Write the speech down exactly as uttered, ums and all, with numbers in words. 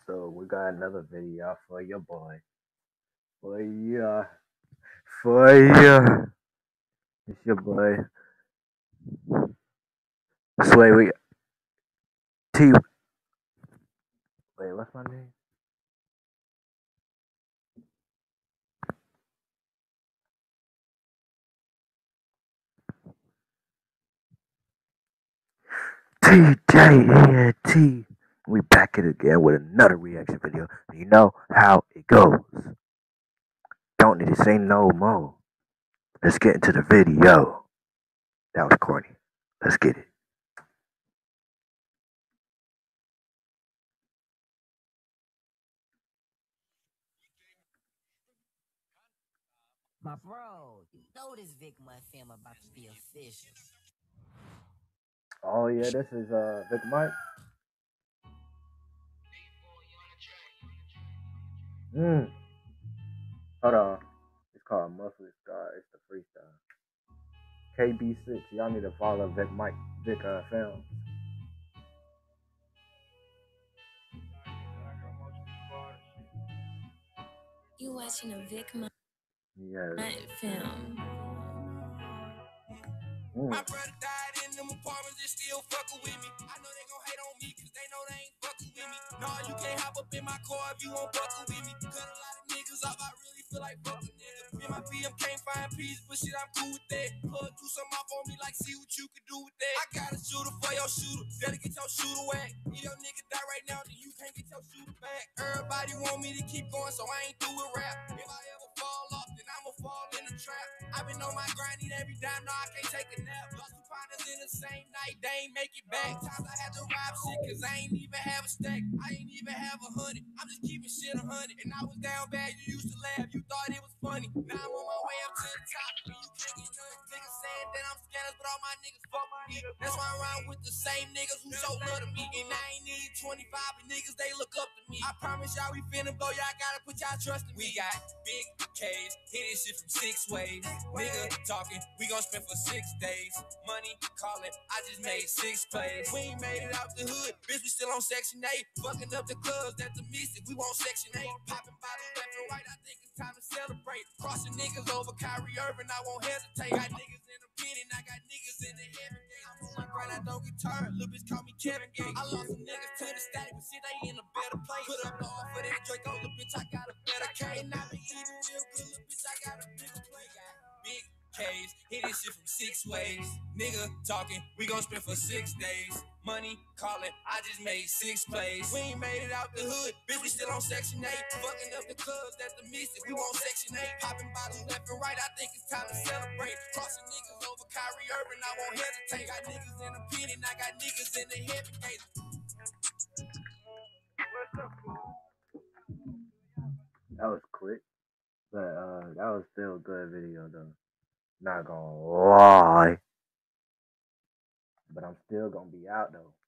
So we got another video for your boy. For ya. For ya. It's your boy. Sway, we T. Wait, what's my name? T J N T. We back it again with another reaction video. You know how it goes. Don't need to say no more. Let's get into the video. That was corny. Let's get it. My bro, you know this ViCkMoNtFiLMS about to be official. Oh yeah, this is uh ViCkMont. Hmm. Hold on. It's called Muscle Scar. It's the freestyle. K B six. Y'all need to follow ViCkMont. Vic uh, Films. You watching a ViCkMoNtFiLMS Yes. film. Mm. My brother died in them apartments, they still fucking with me. I know they gon' hate on me, cause they know they ain't fucking with me. Nah, you can't hop up in my car if you won't buckle with me. Cut a lot of niggas off, I really feel like fucking niggas. Me and my P M can't find peace, but shit, I'm cool with that. Plug do something off on me, like, see what you can do with that. I got a shooter for your shooter, better get your shooter whack. If your nigga die right now, then you can't get your shooter back. Everybody want me to keep going, so I ain't through with rap. If I ever fall off, then I'ma fall in the trap. I been on my grind, need every dime, no, I can't take a nap. Lost two partners in the same night, they ain't make it back. Times I had to rob shit, cause I ain't even have a stack. I ain't even have a hundred, I'm just keeping shit a hundred. And I was down bad, you used to laugh, you thought it was funny. Now I'm on my way up to the top, and you can't get nothing. Niggas saying that I'm scandalous, but all my niggas fuck with me. That's why I rhyme with the same niggas who show love to me. And I ain't need twenty-five, but niggas, they look up to me. I promise y'all we finna blow, y'all gotta put y'all trust in me. We got big K's, hit this shit from six ways. Nigga talking, we gon' spend for six days. Money calling, I just made six plays. We ain't made it out the hood, bitch, we still on section eight. Fucking up the clubs, that's the mystic, we want section eight. Popping bottles left and right, I think it's time to celebrate. Crossing niggas over Kyrie Irving, I won't hesitate. Got niggas in the pit and I got niggas in the heaven gate. I'm on my grind, I don't get tired, little bitch call me Kevin Gates. I lost some niggas to the static, but shit, they in a better place. Put up the offer that Draco, little bitch, I got a better cake. And I been eating real good, little bitch, I got a bigger plate. Big K's, hit this shit from six ways. Nigga talking, we gon' spend for six days. Money calling, I just made six plays. We ain't made it out the hood, bitch, we still on section eight. Fucking up the clubs, that's the mystic, we want section eight. Popping bottles left and right, I think it's time to celebrate. Crossing niggas over Kyrie Irving, I won't hesitate. Got niggas in the pit and I got niggas in the heaven gate. That was quick. But uh that was still a good video though. Not gonna lie. But I'm still gonna be out though.